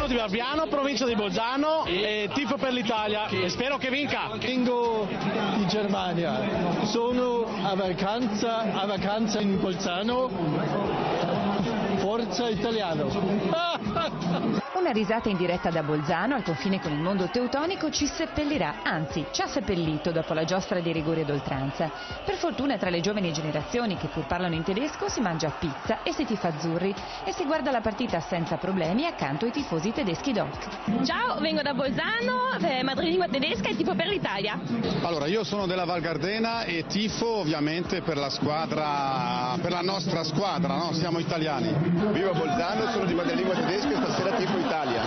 Sono di Barbiano, provincia di Bolzano e tifo per l'Italia e spero che vinca. Vengo in Germania, sono a vacanza in Bolzano. Forza Italiano! Una risata in diretta da Bolzano, al confine con il mondo teutonico, ci seppellirà, anzi ci ha seppellito dopo la giostra di rigore d'oltranza. Per fortuna tra le giovani generazioni che pur parlano in tedesco si mangia pizza e si tifa azzurri e si guarda la partita senza problemi accanto ai tifosi tedeschi doc. Ciao, vengo da Bolzano, madrelingua tedesca e tifo per l'Italia. Allora, io sono della Val Gardena e tifo ovviamente per la squadra, per la nostra squadra, no? Siamo italiani. Vivo a Bolzano, sono di madrelingua tedesca e stasera tifo Italia.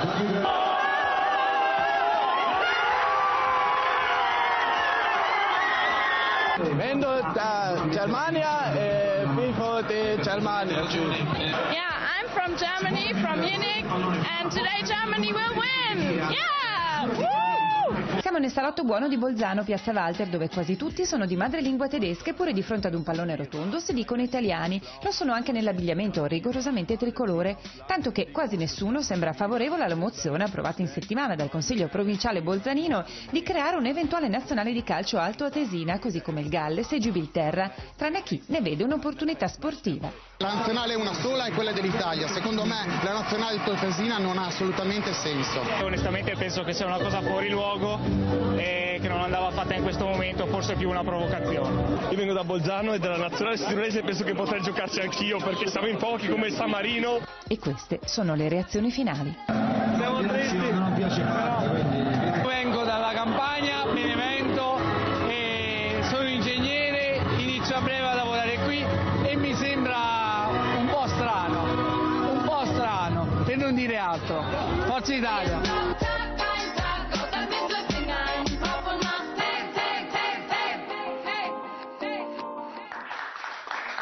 Vengo da Germania e tifo di Germania. Yeah, I'm from Germany, from Munich, and today Germany will win! Yeah! Woo! Siamo nel salotto buono di Bolzano, Piazza Walter, dove quasi tutti sono di madrelingua tedesca, eppure di fronte ad un pallone rotondo si dicono italiani. Lo sono anche nell'abbigliamento rigorosamente tricolore, tanto che quasi nessuno sembra favorevole alla mozione approvata in settimana dal Consiglio provinciale bolzanino di creare un'eventuale nazionale di calcio altoatesina, così come il Galles e Gibilterra, tranne chi ne vede un'opportunità sportiva. La nazionale è una sola, è quella dell'Italia. Secondo me la nazionale altoatesina non ha assolutamente senso. Onestamente penso che sia una cosa fuori luogo e che non andava fatta in questo momento, forse più una provocazione. Io vengo da Bolzano e della nazionale sicurezza penso che potrei giocarci anch'io perché siamo in pochi come il San Marino. E queste sono le reazioni finali. Siamo tristi, però Vengo dalla Campania, Benevento e sono ingegnere, inizio a breve a lavorare qui e mi sembra un po' strano, per non dire altro. Forza Italia!